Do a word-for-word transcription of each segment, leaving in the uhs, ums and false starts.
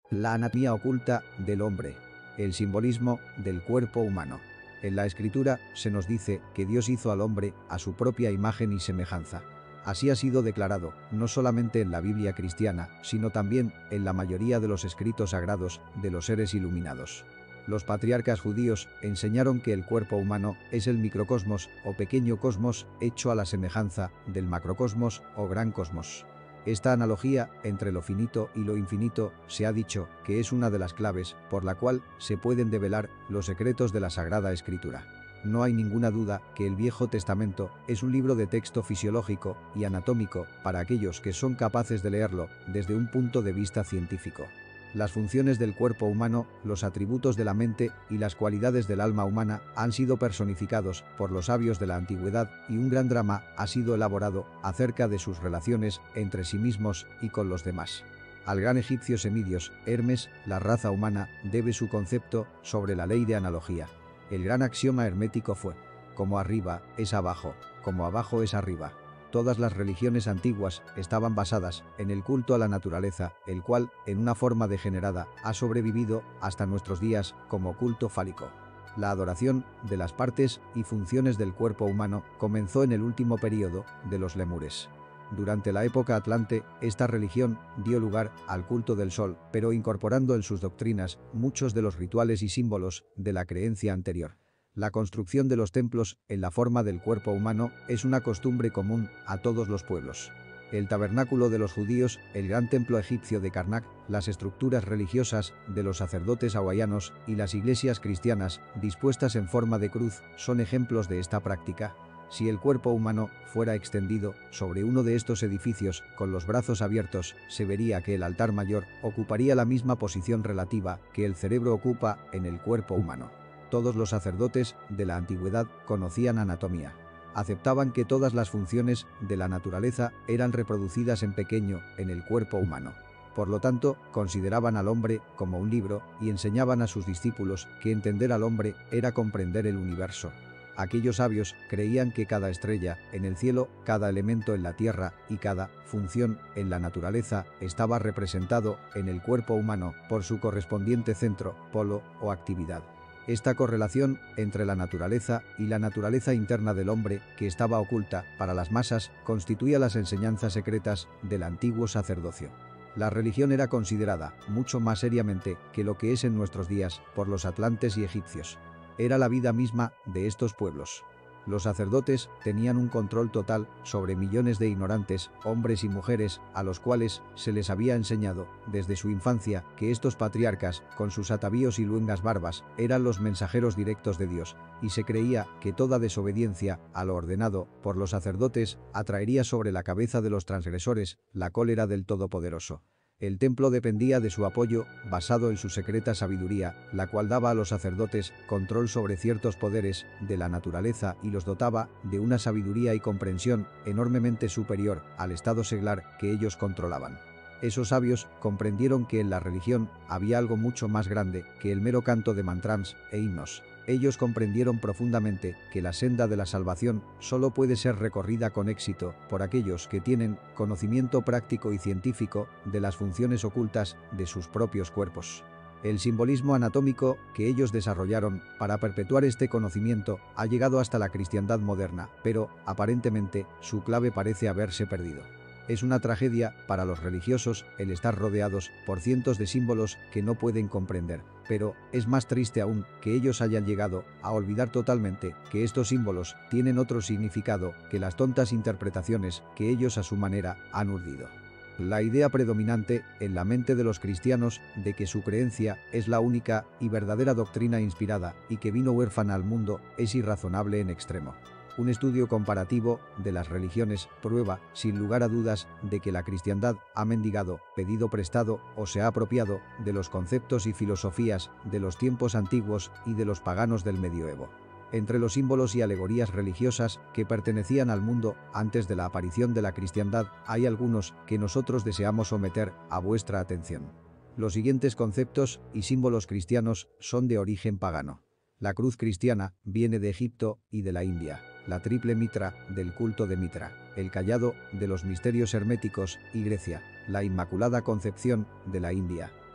La anatomía oculta del hombre. El simbolismo del cuerpo humano. En la Escritura se nos dice que Dios hizo al hombre a su propia imagen y semejanza. Así ha sido declarado, no solamente en la Biblia cristiana, sino también en la mayoría de los escritos sagrados de los seres iluminados. Los patriarcas judíos enseñaron que el cuerpo humano es el microcosmos o pequeño cosmos hecho a la semejanza del macrocosmos o gran cosmos. Esta analogía entre lo finito y lo infinito se ha dicho que es una de las claves por la cual se pueden develar los secretos de la Sagrada Escritura. No hay ninguna duda que el Viejo Testamento es un libro de texto fisiológico y anatómico para aquellos que son capaces de leerlo desde un punto de vista científico. Las funciones del cuerpo humano, los atributos de la mente y las cualidades del alma humana han sido personificados por los sabios de la antigüedad y un gran drama ha sido elaborado acerca de sus relaciones entre sí mismos y con los demás. Al gran egipcio Semidios, Hermes, la raza humana, debe su concepto sobre la ley de analogía. El gran axioma hermético fue: como arriba es abajo, como abajo es arriba. Todas las religiones antiguas estaban basadas en el culto a la naturaleza, el cual, en una forma degenerada, ha sobrevivido hasta nuestros días como culto fálico. La adoración de las partes y funciones del cuerpo humano comenzó en el último período de los lemures. Durante la época atlante, esta religión dio lugar al culto del sol, pero incorporando en sus doctrinas muchos de los rituales y símbolos de la creencia anterior. La construcción de los templos en la forma del cuerpo humano es una costumbre común a todos los pueblos. El tabernáculo de los judíos, el gran templo egipcio de Karnak, las estructuras religiosas de los sacerdotes hawaianos y las iglesias cristianas dispuestas en forma de cruz son ejemplos de esta práctica. Si el cuerpo humano fuera extendido sobre uno de estos edificios con los brazos abiertos, se vería que el altar mayor ocuparía la misma posición relativa que el cerebro ocupa en el cuerpo humano. Todos los sacerdotes de la antigüedad conocían anatomía. Aceptaban que todas las funciones de la naturaleza eran reproducidas en pequeño en el cuerpo humano. Por lo tanto, consideraban al hombre como un libro y enseñaban a sus discípulos que entender al hombre era comprender el universo. Aquellos sabios creían que cada estrella en el cielo, cada elemento en la tierra y cada función en la naturaleza estaba representado en el cuerpo humano por su correspondiente centro, polo o actividad. Esta correlación entre la naturaleza y la naturaleza interna del hombre, que estaba oculta para las masas, constituía las enseñanzas secretas del antiguo sacerdocio. La religión era considerada mucho más seriamente que lo que es en nuestros días por los atlantes y egipcios. Era la vida misma de estos pueblos. Los sacerdotes tenían un control total sobre millones de ignorantes, hombres y mujeres, a los cuales se les había enseñado, desde su infancia, que estos patriarcas, con sus atavíos y luengas barbas, eran los mensajeros directos de Dios, y se creía que toda desobediencia a lo ordenado por los sacerdotes atraería sobre la cabeza de los transgresores la cólera del Todopoderoso. El templo dependía de su apoyo, basado en su secreta sabiduría, la cual daba a los sacerdotes control sobre ciertos poderes de la naturaleza y los dotaba de una sabiduría y comprensión enormemente superior al estado seglar que ellos controlaban. Esos sabios comprendieron que en la religión había algo mucho más grande que el mero canto de mantrams e himnos. Ellos comprendieron profundamente que la senda de la salvación solo puede ser recorrida con éxito por aquellos que tienen conocimiento práctico y científico de las funciones ocultas de sus propios cuerpos. El simbolismo anatómico que ellos desarrollaron para perpetuar este conocimiento ha llegado hasta la cristiandad moderna, pero, aparentemente, su clave parece haberse perdido. Es una tragedia para los religiosos el estar rodeados por cientos de símbolos que no pueden comprender, pero es más triste aún que ellos hayan llegado a olvidar totalmente que estos símbolos tienen otro significado que las tontas interpretaciones que ellos a su manera han urdido. La idea predominante en la mente de los cristianos de que su creencia es la única y verdadera doctrina inspirada y que vino huérfana al mundo es irrazonable en extremo. Un estudio comparativo de las religiones prueba, sin lugar a dudas, de que la cristiandad ha mendigado, pedido prestado o se ha apropiado de los conceptos y filosofías de los tiempos antiguos y de los paganos del medioevo. Entre los símbolos y alegorías religiosas que pertenecían al mundo antes de la aparición de la cristiandad, hay algunos que nosotros deseamos someter a vuestra atención. Los siguientes conceptos y símbolos cristianos son de origen pagano. La cruz cristiana viene de Egipto y de la India. La triple mitra del culto de Mitra, el cayado de los misterios herméticos y Grecia, la Inmaculada Concepción de la India,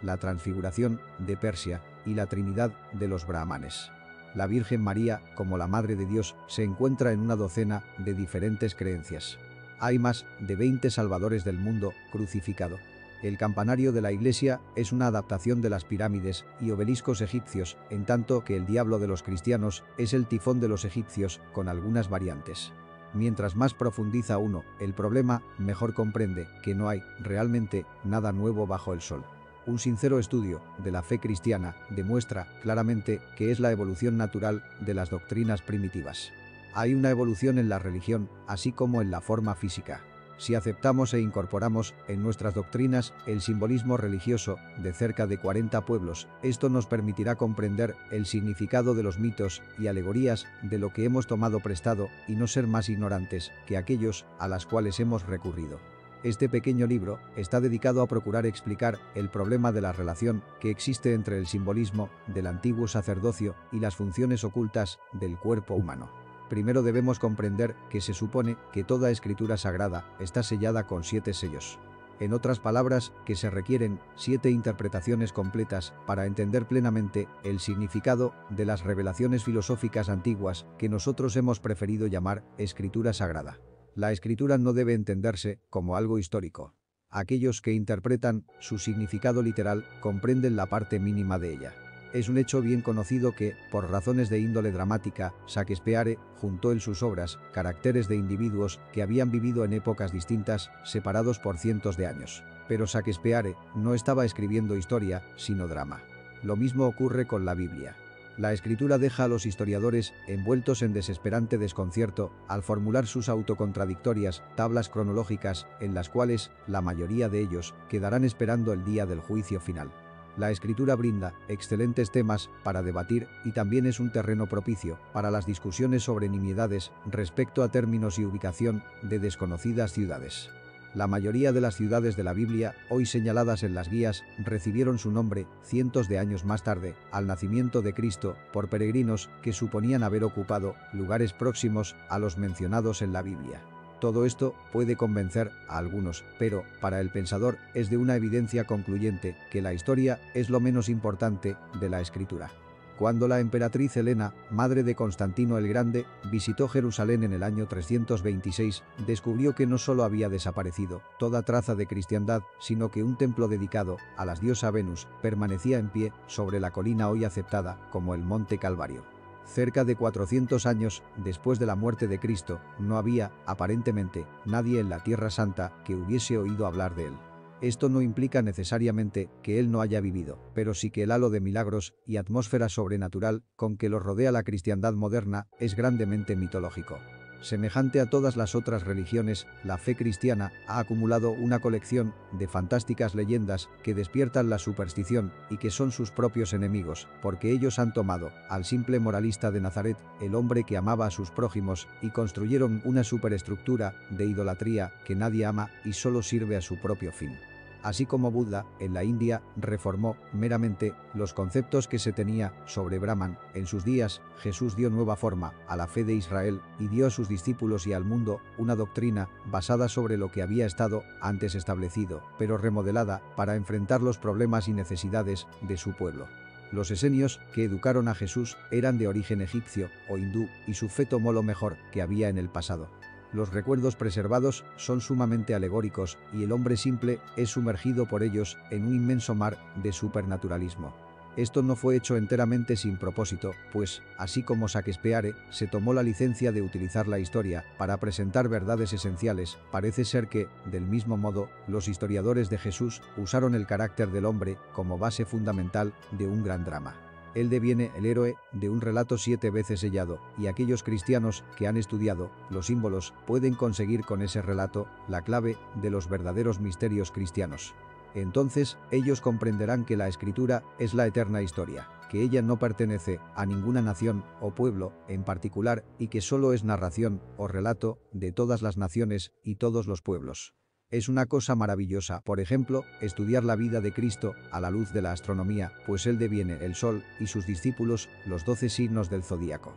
la Transfiguración de Persia y la Trinidad de los brahmanes. La Virgen María, como la Madre de Dios, se encuentra en una docena de diferentes creencias. Hay más de veinte salvadores del mundo crucificado. El campanario de la iglesia es una adaptación de las pirámides y obeliscos egipcios, en tanto que el diablo de los cristianos es el tifón de los egipcios, con algunas variantes. Mientras más profundiza uno el problema, mejor comprende que no hay, realmente, nada nuevo bajo el sol. Un sincero estudio de la fe cristiana demuestra claramente que es la evolución natural de las doctrinas primitivas. Hay una evolución en la religión, así como en la forma física. Si aceptamos e incorporamos en nuestras doctrinas el simbolismo religioso de cerca de cuarenta pueblos, esto nos permitirá comprender el significado de los mitos y alegorías de lo que hemos tomado prestado y no ser más ignorantes que aquellos a las cuales hemos recurrido. Este pequeño libro está dedicado a procurar explicar el problema de la relación que existe entre el simbolismo del antiguo sacerdocio y las funciones ocultas del cuerpo humano. Primero debemos comprender que se supone que toda escritura sagrada está sellada con siete sellos. En otras palabras, que se requieren siete interpretaciones completas para entender plenamente el significado de las revelaciones filosóficas antiguas que nosotros hemos preferido llamar escritura sagrada. La escritura no debe entenderse como algo histórico. Aquellos que interpretan su significado literal comprenden la parte mínima de ella. Es un hecho bien conocido que, por razones de índole dramática, Shakespeare juntó en sus obras caracteres de individuos que habían vivido en épocas distintas, separados por cientos de años. Pero Shakespeare no estaba escribiendo historia, sino drama. Lo mismo ocurre con la Biblia. La escritura deja a los historiadores envueltos en desesperante desconcierto al formular sus autocontradictorias tablas cronológicas en las cuales la mayoría de ellos quedarán esperando el día del juicio final. La escritura brinda excelentes temas para debatir y también es un terreno propicio para las discusiones sobre nimiedades respecto a términos y ubicación de desconocidas ciudades. La mayoría de las ciudades de la Biblia, hoy señaladas en las guías, recibieron su nombre cientos de años más tarde, al nacimiento de Cristo, por peregrinos que suponían haber ocupado lugares próximos a los mencionados en la Biblia. Todo esto puede convencer a algunos, pero, para el pensador, es de una evidencia concluyente que la historia es lo menos importante de la escritura. Cuando la emperatriz Helena, madre de Constantino el Grande, visitó Jerusalén en el año trescientos veintiséis, descubrió que no solo había desaparecido toda traza de cristiandad, sino que un templo dedicado a la diosa Venus permanecía en pie sobre la colina hoy aceptada como el Monte Calvario. Cerca de cuatrocientos años después de la muerte de Cristo, no había, aparentemente, nadie en la Tierra Santa que hubiese oído hablar de él. Esto no implica necesariamente que él no haya vivido, pero sí que el halo de milagros y atmósfera sobrenatural con que lo rodea la cristiandad moderna es grandemente mitológico. Semejante a todas las otras religiones, la fe cristiana ha acumulado una colección de fantásticas leyendas que despiertan la superstición y que son sus propios enemigos, porque ellos han tomado al simple moralista de Nazaret, el hombre que amaba a sus prójimos, y construyeron una superestructura de idolatría que nadie ama y solo sirve a su propio fin. Así como Buda, en la India, reformó meramente los conceptos que se tenía sobre Brahman, en sus días, Jesús dio nueva forma a la fe de Israel y dio a sus discípulos y al mundo una doctrina basada sobre lo que había estado antes establecido, pero remodelada para enfrentar los problemas y necesidades de su pueblo. Los esenios que educaron a Jesús eran de origen egipcio o hindú y su fe tomó lo mejor que había en el pasado. Los recuerdos preservados son sumamente alegóricos y el hombre simple es sumergido por ellos en un inmenso mar de supernaturalismo. Esto no fue hecho enteramente sin propósito, pues, así como Shakespeare se tomó la licencia de utilizar la historia para presentar verdades esenciales, parece ser que, del mismo modo, los historiadores de Jesús usaron el carácter del hombre como base fundamental de un gran drama. Él deviene el héroe de un relato siete veces sellado, y aquellos cristianos que han estudiado los símbolos pueden conseguir con ese relato la clave de los verdaderos misterios cristianos. Entonces, ellos comprenderán que la escritura es la eterna historia, que ella no pertenece a ninguna nación o pueblo en particular y que solo es narración o relato de todas las naciones y todos los pueblos. Es una cosa maravillosa, por ejemplo, estudiar la vida de Cristo a la luz de la astronomía, pues él deviene el sol y sus discípulos los doce signos del zodíaco.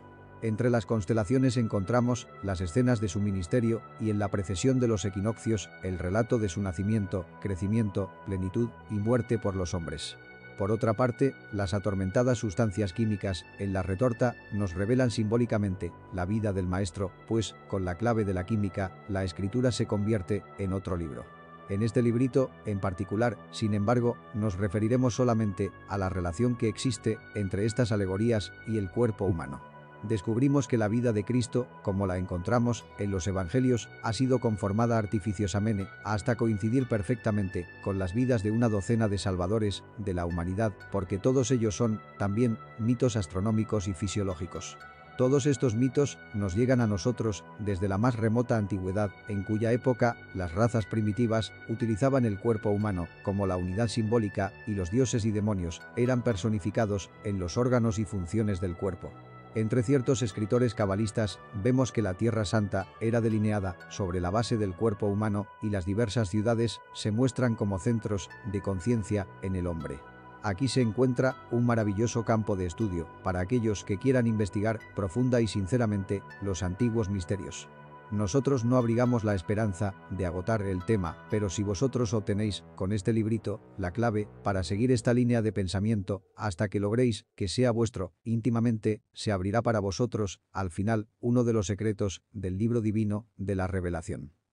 Entre las constelaciones encontramos las escenas de su ministerio y en la precesión de los equinoccios el relato de su nacimiento, crecimiento, plenitud y muerte por los hombres. Por otra parte, las atormentadas sustancias químicas en la retorta nos revelan simbólicamente la vida del maestro, pues, con la clave de la química, la escritura se convierte en otro libro. En este librito, en particular, sin embargo, nos referiremos solamente a la relación que existe entre estas alegorías y el cuerpo humano. Descubrimos que la vida de Cristo, como la encontramos en los evangelios, ha sido conformada artificiosamente hasta coincidir perfectamente con las vidas de una docena de salvadores de la humanidad, porque todos ellos son, también, mitos astronómicos y fisiológicos. Todos estos mitos nos llegan a nosotros desde la más remota antigüedad, en cuya época las razas primitivas utilizaban el cuerpo humano como la unidad simbólica y los dioses y demonios eran personificados en los órganos y funciones del cuerpo. Entre ciertos escritores cabalistas vemos que la Tierra Santa era delineada sobre la base del cuerpo humano y las diversas ciudades se muestran como centros de conciencia en el hombre. Aquí se encuentra un maravilloso campo de estudio para aquellos que quieran investigar profunda y sinceramente los antiguos misterios. Nosotros no abrigamos la esperanza de agotar el tema, pero si vosotros obtenéis, con este librito, la clave para seguir esta línea de pensamiento hasta que logréis que sea vuestro, íntimamente, se abrirá para vosotros, al final, uno de los secretos del libro divino de la revelación.